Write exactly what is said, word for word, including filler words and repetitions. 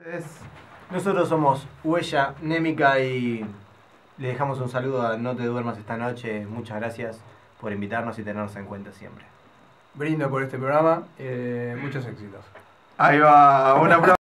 Es- Nosotros somos Huella Némica y le dejamos un saludo a No Te Duermas esta noche. Muchas gracias por invitarnos y tenernos en cuenta siempre. Brindo por este programa, eh, muchos éxitos. Ahí va, una prueba.